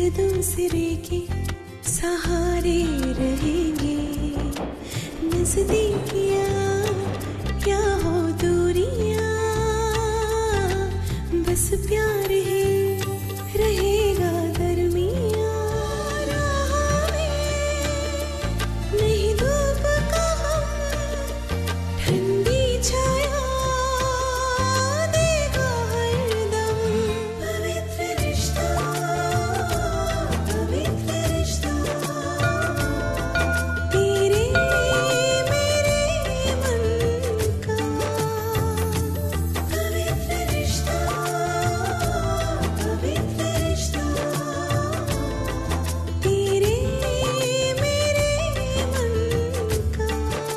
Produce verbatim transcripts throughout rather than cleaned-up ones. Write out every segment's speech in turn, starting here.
दूसरे के सहारे रहेंगे। नजदीकियां क्या हो दूरियां, बस प्यार ही रहेगा दरमियां। राह में नहीं धूप का हम, ठंडी छाया देगा हरदम। पवित्र रिश्ता, पवित्र रिश्ता, तेरे मेरे मन का। पवित्र रिश्ता, पवित्र रिश्ता, तेरे मेरे मन का।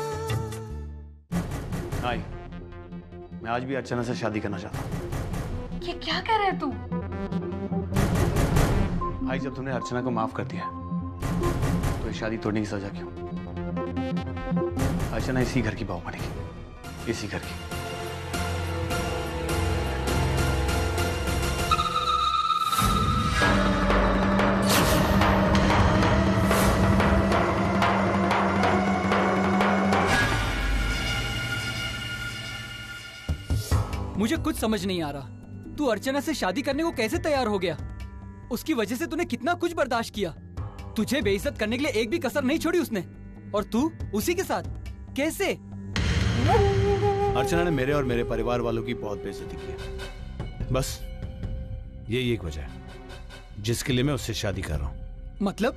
हाय, मैं आज भी अर्चना से शादी करना चाहता हूँ। ये क्या कह रहा है तू? भाई, जब तुमने अर्चना को माफ कर दिया तो ये शादी तोड़ने की सजा क्यों? अर्चना इसी घर की बहू बनेगी, इसी घर की। मुझे कुछ समझ नहीं आ रहा, तू अर्चना से शादी करने को कैसे तैयार हो गया? उसकी वजह से तूने कितना कुछ बर्दाश्त किया। तुझे बेइज्जत करने के लिए एक भी कसर नहीं छोड़ी उसने, और तू उसी के साथ कैसे? अर्चना ने मेरे और मेरे परिवार वालों की बहुत बेइज्जती की है। बस यही एक वजह है जिसके लिए मैं उससे शादी कर रहा हूँ। मतलब?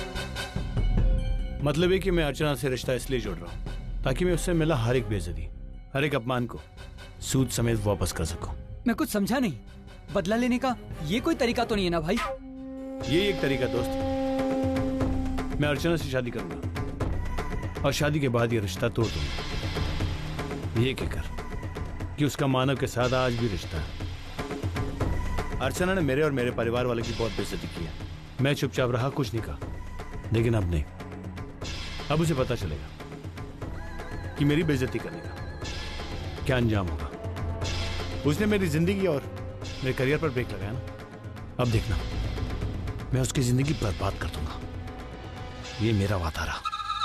मतलब ये कि मैं अर्चना से रिश्ता इसलिए जोड़ रहा हूँ ताकि मैं उससे मिला हर एक बेइज्जती, हर एक अपमान को सूद समेत वापस कर सकूं। मैं कुछ समझा नहीं। बदला लेने का ये कोई तरीका तो नहीं है ना भाई? ये एक तरीका दोस्त। मैं अर्चना से शादी करूंगा और शादी के बाद ये रिश्ता तोड़ दूंगा, ये कहकर कि उसका मानव के साथ आज भी रिश्ता है। अर्चना ने मेरे और मेरे परिवार वाले की बहुत बेइज्जती की है। मैं चुपचाप रहा, कुछ नहीं कहा, लेकिन अब नहीं। अब उसे पता चलेगा कि मेरी बेइज्जती करने का क्या अंजाम होगा। उसने मेरी जिंदगी और मेरे करियर पर ब्रेक लगाया ना, अब देखना मैं उसकी जिंदगी बर्बाद कर दूंगा। ये मेरा वादा रहा।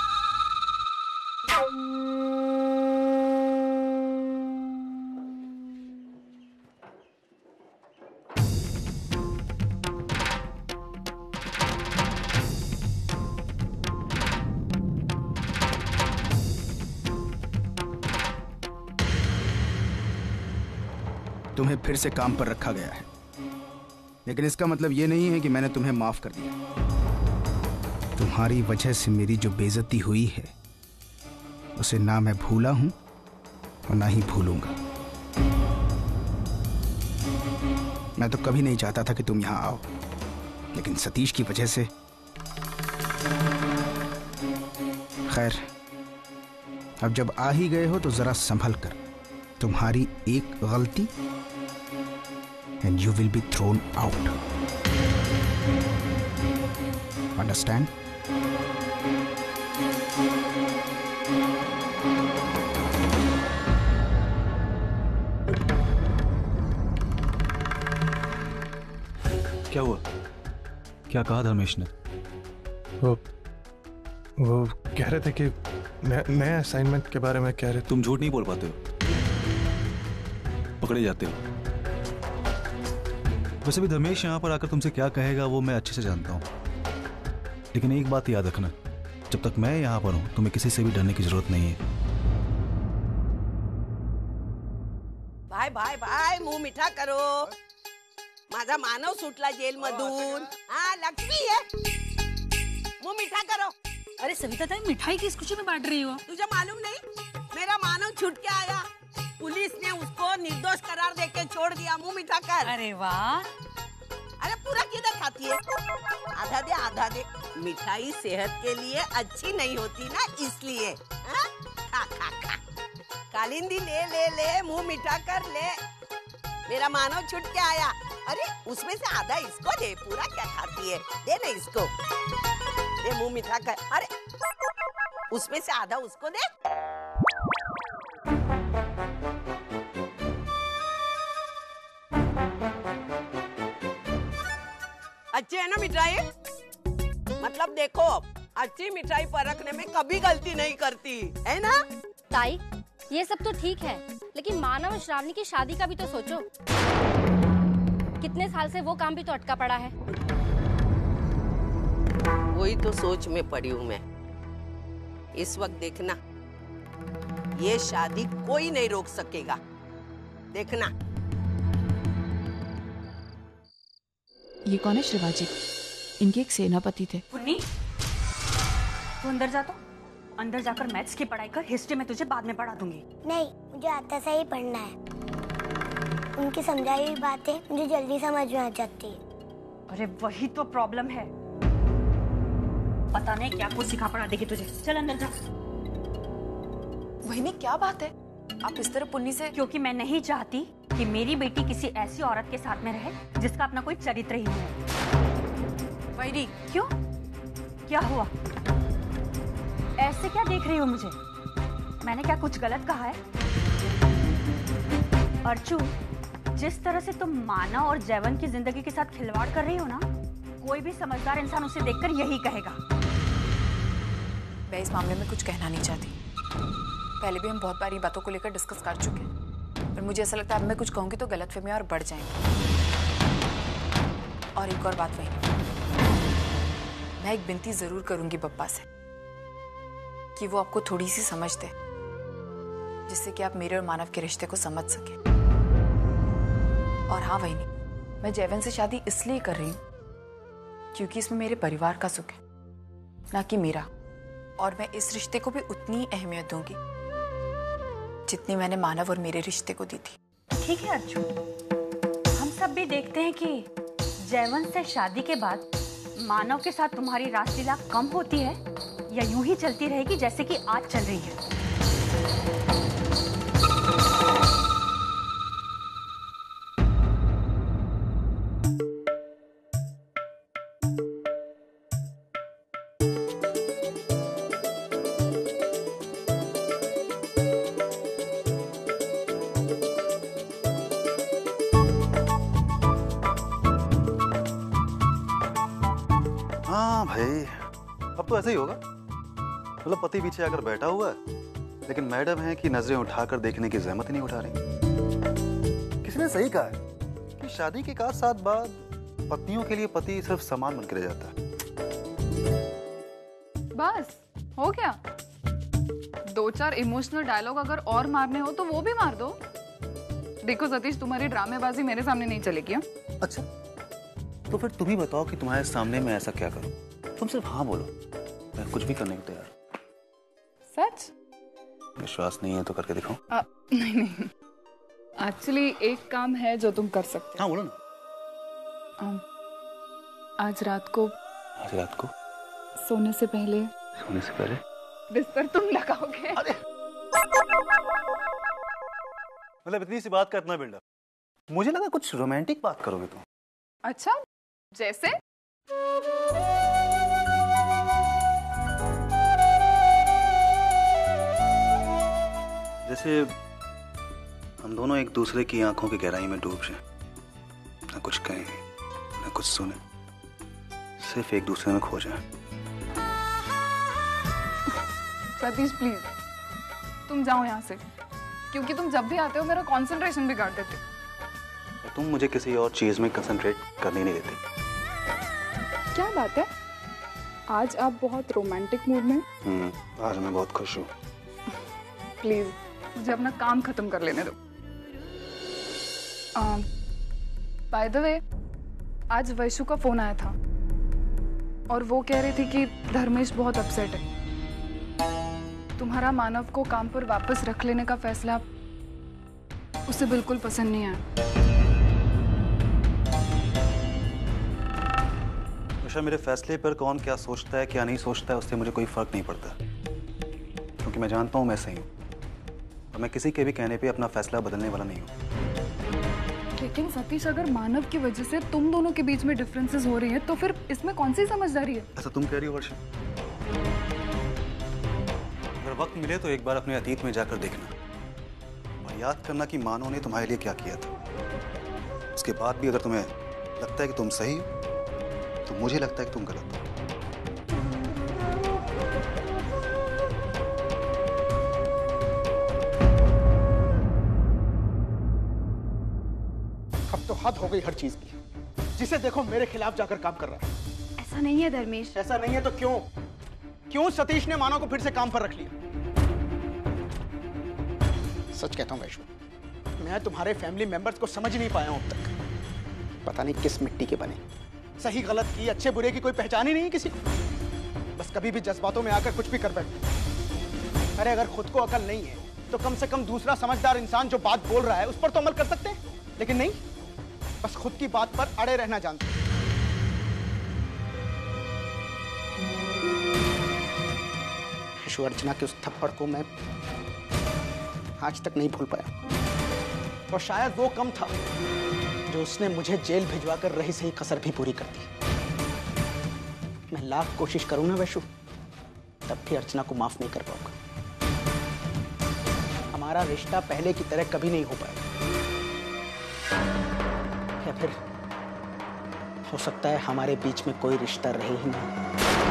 तुम्हें फिर से काम पर रखा गया है, लेकिन इसका मतलब यह नहीं है कि मैंने तुम्हें माफ कर दिया। तुम्हारी वजह से मेरी जो बेइज्जती हुई है उसे ना मैं भूला हूं और ना ही भूलूंगा। मैं तो कभी नहीं चाहता था कि तुम यहां आओ, लेकिन सतीश की वजह से। खैर, अब जब आ ही गए हो तो जरा संभल कर। तुम्हारी एक गलती and you will be thrown out. Understand? क्या हुआ? क्या कहा धर्मेश ने? वो वो कह रहे थे कि मैं मैं असाइनमेंट के बारे में कह रहे। तुम झूठ नहीं बोल पाते हो, पकड़े जाते हो। वैसे भी धर्मेश यहाँ पर आकर तुमसे क्या कहेगा वो मैं अच्छे से जानता हूँ, लेकिन एक बात याद रखना, जब तक मैं यहाँ पर हूँ तुम्हें किसी से भी डरने की जरूरत नहीं है। भाई भाई भाई मुंह मीठा करो, माझा मानव सुटला जेल मधून। हाँ लक्ष्मी है, मुंह मीठा करो। अरे सविता ताई, मिठाई किस खुशी में बांट रही हो? तुझे मालूम नहीं, मेरा मानव छूट के आया। पुलिस ने उसको निर्दोष करार देके छोड़ दिया। मुंह मीठा कर। अरे वाह। अरे पूरा किधर खाती है? आधा दे आधा दे। मिठाई सेहत के लिए अच्छी नहीं होती ना, इसलिए। हा? खा खा खा। कालिंदी ले ले ले, मुंह मीठा कर ले। मेरा मानव छूट के आया। अरे उसमें से आधा इसको दे, पूरा क्या खाती है? दे ना इसको, दे मुंह मीठा कर। अरे उसमें से आधा उसको दे। अच्छी है ना मिठाई? मतलब देखो, अच्छी मिठाई परखने में कभी गलती नहीं करती है ना? ताई, ये सब तो ठीक है, लेकिन मानव और श्रावणी की शादी का भी तो सोचो। कितने साल से वो काम भी तो अटका पड़ा है। वही तो सोच में पड़ी हूँ मैं। इस वक्त देखना, ये शादी कोई नहीं रोक सकेगा, देखना। ये कौन है? शिवाजी, इनके एक सेनापति थे। पुन्नी, तू अंदर जा। तो अंदर जाकर मैथ्स की पढ़ाई कर, हिस्ट्री में तुझे बाद में पढ़ा दूंगी। नहीं, मुझे आता से ही पढ़ना है। उनकी समझाई हुई बातें मुझे जल्दी समझ में आ जाती है। अरे वही तो प्रॉब्लम है, पता नहीं क्या कुछ सिखा पढ़ा देगी तुझे। चल अंदर जा। वही क्या बात है, आप इस तरह पुन्नी से? क्योंकि मैं नहीं चाहती कि मेरी बेटी किसी ऐसी औरत के साथ में रहे जिसका अपना कोई चरित्र ही नहीं है। वही क्यों? क्या हुआ? ऐसे क्या देख रही हो मुझे? मैंने क्या कुछ गलत कहा है? अर्चू, जिस तरह से तुम माना और जैवन की जिंदगी के साथ खिलवाड़ कर रही हो ना, कोई भी समझदार इंसान उसे देखकर यही कहेगा। मैं इस मामले में कुछ कहना नहीं चाहती। पहले भी हम बहुत बार ये बातों को लेकर डिस्कस कर चुके हैं, पर मुझे ऐसा लगता है अब मैं कुछ कहूंगी तो गलतफहमियां और बढ़ जाएंगी। और एक और बात, वही मैं एक विनती जरूर करूंगी पप्पा से कि वो आपको थोड़ी सी समझ दे, जिससे कि आप मेरे और मानव के रिश्ते को समझ सके। और हाँ वही नहीं, मैं जैवन से शादी इसलिए कर रही हूँ क्योंकि इसमें मेरे परिवार का सुख है, ना कि मेरा। और मैं इस रिश्ते को भी उतनी ही अहमियत दूंगी जितनी मैंने मानव और मेरे रिश्ते को दी थी। ठीक है अर्जुन, हम सब भी देखते हैं कि जैवन से शादी के बाद मानव के साथ तुम्हारी रासलीला कम होती है या यूं ही चलती रहेगी जैसे कि आज चल रही है। हाँ भाई, अब तो ऐसे ही होगा। मतलब पति पीछे आकर बैठा हुआ है, लेकिन मैडम है कि नजरें उठाकर देखने की जहमत ही नहीं उठा रही। किसी ने सही कहा है कि शादी के काज साथ बाद पत्नियों के लिए पति सिर्फ सामान बनकर रह जाता है। बस हो गया? दो चार इमोशनल डायलॉग अगर और मारने हो तो वो भी मार दो। देखो सतीश, तुम्हारी ड्रामेबाजी मेरे सामने नहीं चलेगी। अच्छा, तो फिर तुम ही बताओ कि तुम्हारे सामने मैं ऐसा क्या करूं? तुम सिर्फ हाँ बोलो, मैं कुछ भी करने को तैयार। सच? विश्वास नहीं है तो करके दिखाओ। आ, नहीं नहीं, एक्चुअली एक काम है जो तुम कर सकते। हाँ बोलो ना। आ, आज रात को आज रात को सोने से पहले सोने से पहले बिस्तर तुम लगाओगे? अरे मतलब इतनी सी बात का इतना बिल्डअप? मुझे लगा कुछ रोमांटिक बात करोगे तुम। अच्छा, जैसे? जैसे हम दोनों एक दूसरे की आंखों की गहराई में डूब जाएं, ना कुछ कहें ना कुछ सुने, सिर्फ एक दूसरे में खो जाएं। सतीश प्लीज, तुम जाओ यहाँ से, क्योंकि तुम जब भी आते हो मेरा कंसंट्रेशन बिगाड़ देते हो। तुम मुझे किसी और चीज में कंसंट्रेट करने नहीं देती। क्या बात है, आज आप बहुत रोमांटिक मूड में। हम्म, आज मैं बहुत खुश हूँ। प्लीज मुझे अपना काम खत्म कर लेने दो। बाय द वे, आज वैशु का फोन आया था और वो कह रही थी कि धर्मेश बहुत अपसेट है। तुम्हारा मानव को काम पर वापस रख लेने का फैसला उसे बिल्कुल पसंद नहीं आया। निशा, मेरे फैसले पर कौन क्या सोचता है क्या नहीं सोचता है उससे मुझे कोई फर्क नहीं पड़ता, क्योंकि मैं जानता हूँ मैं सही हूँ और मैं किसी के भी कहने पे अपना फैसला बदलने वाला नहीं हूँ। लेकिन सतीश, अगर मानव की वजह से तुम दोनों के बीच में डिफरेंसेस हो रही है तो फिर इसमें कौन सी समझदारी है? ऐसा तुम कह रही हो वर्षा? अगर वक्त मिले तो एक बार अपने अतीत में जाकर देखना और याद करना कि मानव ने तुम्हारे लिए क्या किया था। उसके बाद भी अगर तुम्हें लगता है कि तुम सही हो तो मुझे लगता है कि तुम गलत हो। अब तो हद हो गई हर चीज की। जिसे देखो मेरे खिलाफ जाकर काम कर रहा है। ऐसा नहीं है धर्मेश। ऐसा नहीं है तो क्यों? क्यों सतीश ने मानव को फिर से काम पर रख लिया? सच कहता हूं वैशु, मैं तुम्हारे फैमिली मेंबर्स को समझ नहीं पाया हूं अब तक। पता नहीं किस मिट्टी के बने, सही गलत की, अच्छे बुरे की कोई पहचान ही नहीं किसी को। बस कभी भी जज्बातों में आकर कुछ भी कर बैठते। अरे अगर खुद को अकल नहीं है तो कम से कम दूसरा समझदार इंसान जो बात बोल रहा है उस पर तो अमल कर सकते हैं, लेकिन नहीं, बस खुद की बात पर अड़े रहना जानते हैं। वैशु, अर्चना के उस थप्पड़ को मैं आज तक नहीं भूल पाया, और शायद वो कम था जो उसने मुझे जेल भिजवाकर रही सही कसर भी पूरी कर दी। मैं लाख कोशिश करूं ना वैशु, तब भी अर्चना को माफ नहीं कर पाऊंगा। हमारा रिश्ता पहले की तरह कभी नहीं हो पाएगा, या फिर हो सकता है हमारे बीच में कोई रिश्ता रहे ही नहीं।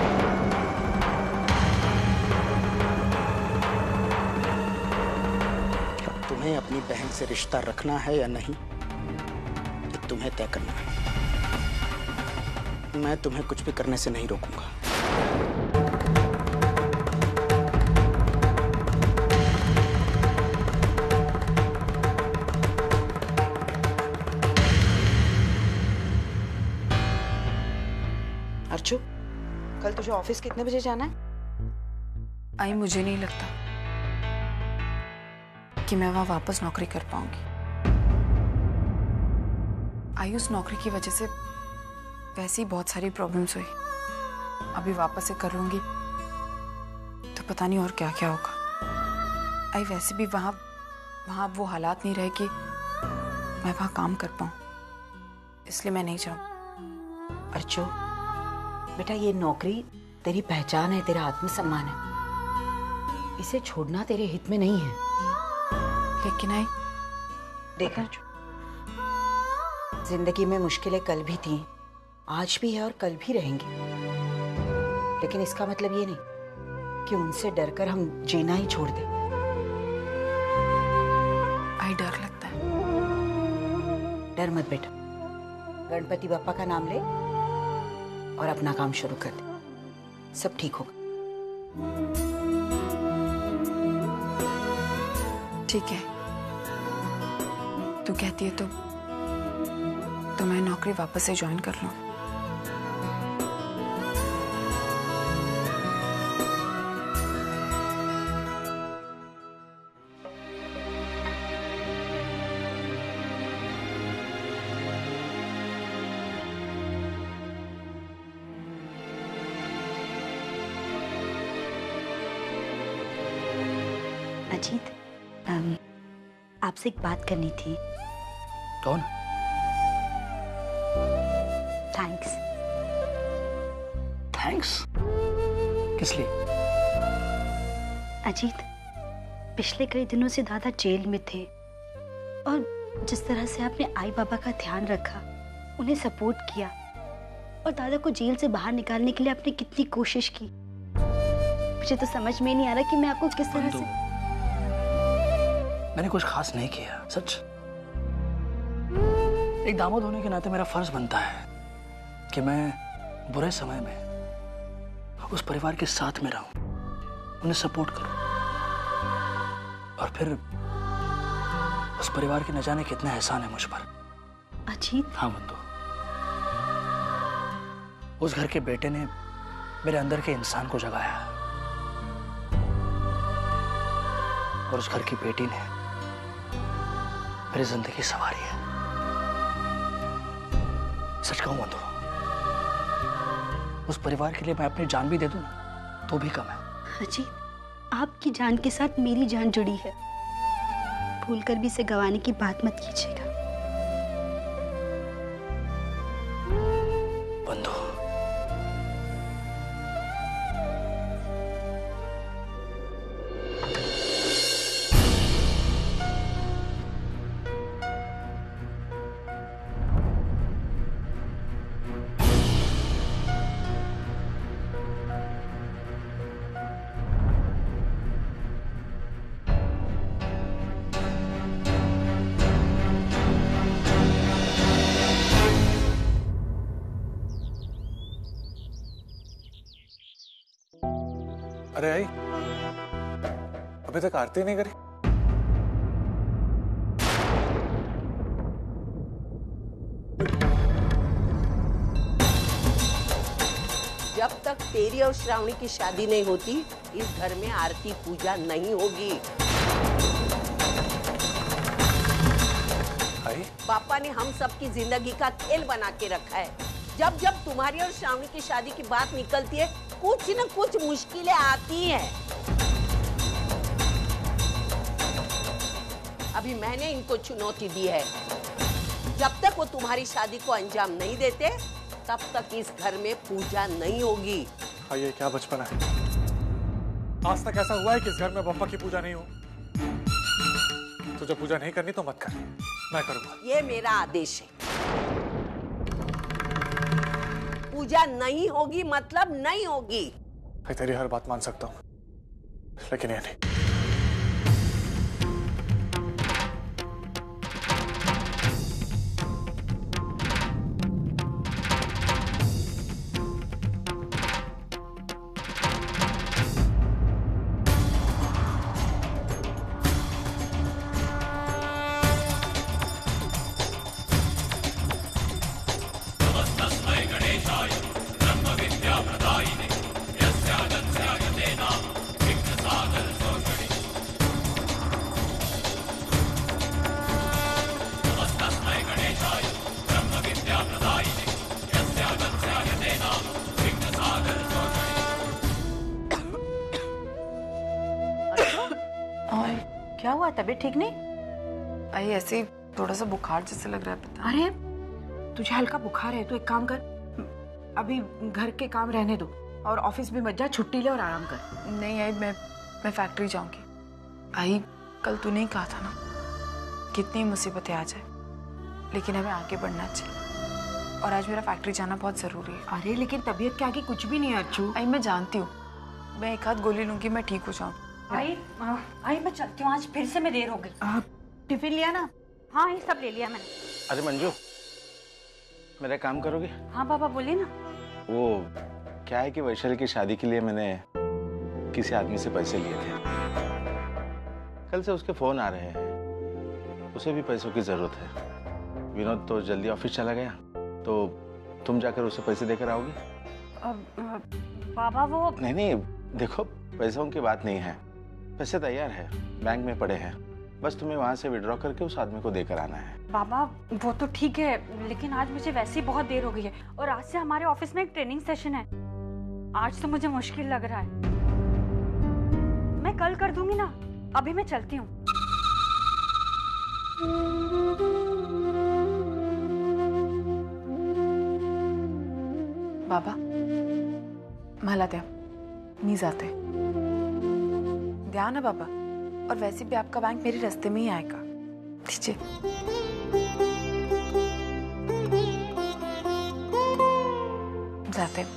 तुम्हें अपनी बहन से रिश्ता रखना है या नहीं, ये तुम्हें तय करना है। मैं तुम्हें कुछ भी करने से नहीं रोकूंगा। अर्चू, कल तुझे ऑफिस कितने बजे जाना है? आई, मुझे नहीं लगता कि मैं वहां वापस नौकरी कर पाऊंगी। आई, उस नौकरी की वजह से वैसे ही बहुत सारी प्रॉब्लम्स हुई। अभी वापस से कर लूंगी तो पता नहीं और क्या क्या होगा। आई, वैसे भी वहां वहां वो हालात नहीं रहे कि मैं वहां काम कर पाऊं, इसलिए मैं नहीं चाहूं। अर्चू बेटा, ये नौकरी तेरी पहचान है, तेरा आत्मसम्मान है, इसे छोड़ना तेरे हित में नहीं है। लेकिन आई देख अर्जु, जिंदगी में मुश्किलें कल भी थी, आज भी है और कल भी रहेंगी, लेकिन इसका मतलब ये नहीं कि उनसे डरकर हम जीना ही छोड़ दें। आई, डर लगता है। डर मत बेटा, गणपति बप्पा का नाम ले और अपना काम शुरू कर दे, सब ठीक होगा। ठीक है, तू कहती है तो तो मैं नौकरी वापस से ज्वाइन कर लूं। अजीत, अम, आपसे एक बात करनी थी। कौन? थैंक्स। थैंक्स? किस लिए? अजीत, पिछले कई दिनों से दादा जेल में थे और जिस तरह से आपने आई बाबा का ध्यान रखा, उन्हें सपोर्ट किया और दादा को जेल से बाहर निकालने के लिए आपने कितनी कोशिश की, मुझे तो समझ में नहीं आ रहा कि मैं आपको किस तरह से। मैंने कुछ खास नहीं किया, सच। एक दामाद होने के नाते मेरा फर्ज बनता है कि मैं बुरे समय में उस परिवार के साथ में रहूं, उन्हें सपोर्ट करूं, और फिर उस परिवार के न जाने कितना एहसान है मुझ पर। अजीत। हाँ बंधु, उस घर के बेटे ने मेरे अंदर के इंसान को जगाया और उस घर की बेटी ने मेरी जिंदगी संवारी है। सच कहूं बंधु, उस परिवार के लिए मैं अपनी जान भी दे दूं ना तो भी कम है। अजीत, आपकी जान के साथ मेरी जान जुड़ी है, भूलकर भी इसे गंवाने की बात मत कीजिएगा। बंधु, अरे आई, अभी तक आरती नहीं करी? जब तक तेरी और श्रावणी की शादी नहीं होती इस घर में आरती पूजा नहीं होगी। आई? पापा ने हम सबकी जिंदगी का खेल बना के रखा है। जब जब तुम्हारी और श्रावणी की शादी की बात निकलती है कुछ न कुछ मुश्किलें आती हैं। अभी मैंने इनको चुनौती दी है, जब तक वो तुम्हारी शादी को अंजाम नहीं देते तब तक इस घर में पूजा नहीं होगी। हाँ, ये क्या बचपना है। आज तक ऐसा हुआ है कि इस घर में बप्पा की पूजा नहीं हो। तुझे पूजा नहीं करनी तो मत कर, मैं करूंगा। ये मेरा आदेश है। पूजा नहीं होगी मतलब नहीं होगी। मैं तेरी हर बात मान सकता हूँ, लेकिन ये नहीं। क्या हुआ, तबीयत ठीक नहीं? आई ऐसे ही थोड़ा सा बुखार जैसे लग रहा है। पता अरे तुझे हल्का बुखार है तो एक काम कर, अभी घर के काम रहने दो और ऑफिस भी मत जा, छुट्टी ले और आराम कर। नहीं आई, मैं मैं फैक्ट्री जाऊंगी। आई कल तूने ही कहा था ना कितनी मुसीबतें आ जाए लेकिन हमें आगे बढ़ना चाहिए, और आज मेरा फैक्ट्री जाना बहुत जरूरी है। अरे लेकिन तबीयत के आगे कुछ भी नहीं है अच्छू। आई मैं जानती हूँ, मैं एक हाथ गोली लूंगी मैं ठीक हो जाऊँ। आई आई मैं चलती हूँ, आज फिर से मैं देर हो गई। टिफिन लिया ना? हाँ ये सब ले लिया मैंने। अरे मंजू, मेरा काम करोगे? हाँ पापा बोलिए ना। वो क्या है कि वैशाली की शादी के लिए मैंने किसी आदमी से पैसे लिए थे। कल से उसके फोन आ रहे हैं, उसे भी पैसों की जरूरत है। विनोद तो जल्दी ऑफिस चला गया, तो तुम जाकर उसे पैसे देकर आओगी? बाबा वो नहीं नहीं, देखो पैसों की बात नहीं है, पैसे तैयार है, बैंक में पड़े हैं, बस तुम्हें वहां से विड्रॉ करके उस आदमी को देकर आना है। बाबा वो तो ठीक है, लेकिन आज मुझे वैसे ही बहुत देर हो गई है और आज से हमारे ऑफिस में एक ट्रेनिंग सेशन है। आज तो मुझे मुश्किल लग रहा है। मैं कल कर दूंगी ना, अभी मैं चलती हूँ। बाबा मला द्या, मी जाते। ध्यान है बाबा, और वैसे भी आपका बैंक मेरे रास्ते में ही आएगा। दीजिए। जाते।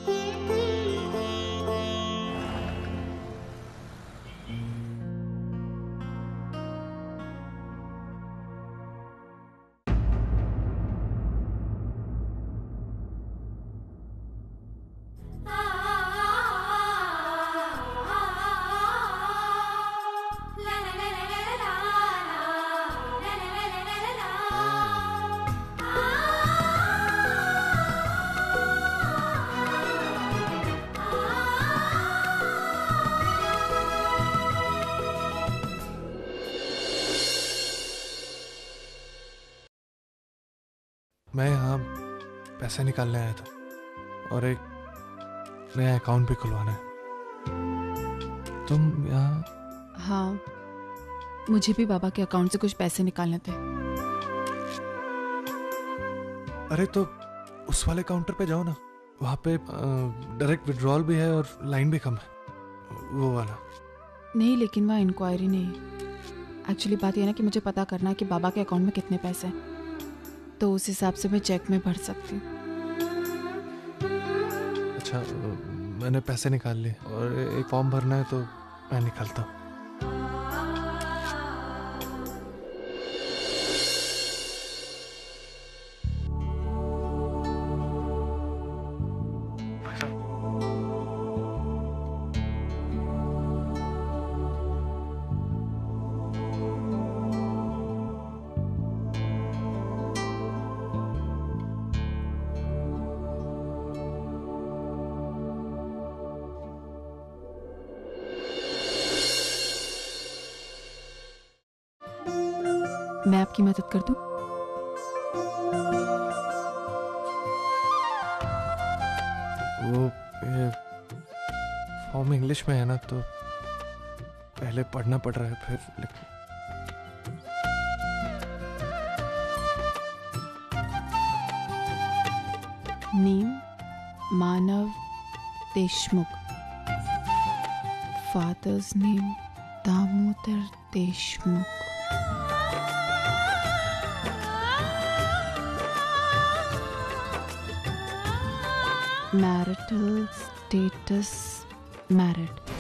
मैं यहाँ पैसे निकालने आया था और एक नया अकाउंट भी खुलवाना है। तुम यहाँ? हाँ, मुझे भी बाबा के अकाउंट से कुछ पैसे निकालने थे। अरे तो उस वाले काउंटर पे जाओ ना, वहाँ पे डायरेक्ट विड्रॉल भी है और लाइन भी कम है, वो वाला। नहीं, लेकिन वहाँ इंक्वायरी नहीं है। एक्चुअली बात यह ना कि मुझे पता करना है कि बाबा के अकाउंट में कितने पैसे हैं, तो उस हिसाब से मैं चेक में भर सकती हूँ। अच्छा, मैंने पैसे निकाल लिए और एक फॉर्म भरना है तो मैं निकालता हूँ। मैं आपकी मदद कर दूं? वो ये फॉर्म इंग्लिश में है ना, तो पहले पढ़ना पड़ रहा है, फिर लिख... name Manav Deshmukh, father's name Damodar Deshmukh, marital status married.